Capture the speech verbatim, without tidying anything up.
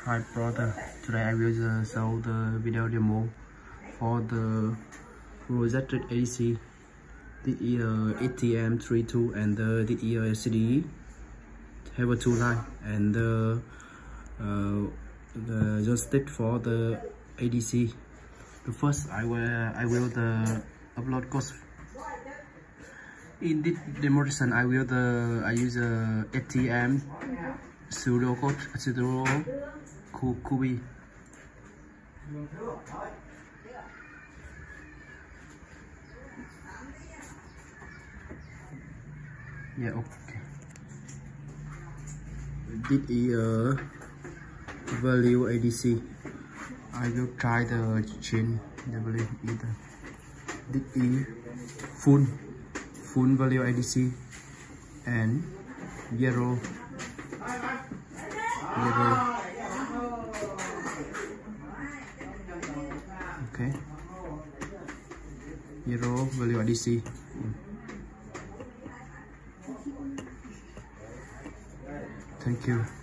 Hi brother, today I will uh, show the video demo for the projected A D C, the uh, S T M thirty-two and the, the uh, C D E have a two line and the uh, the joystick for the A D C. The first I will I will the upload code. In this demonstration I will the I use a S T M pseudo code pseudo SHOPEE. Yeah, okay. This is a value A D C. I will try the change the value either. This is full full value A D C and zero zero. Okay, zero value A D C. Thank you.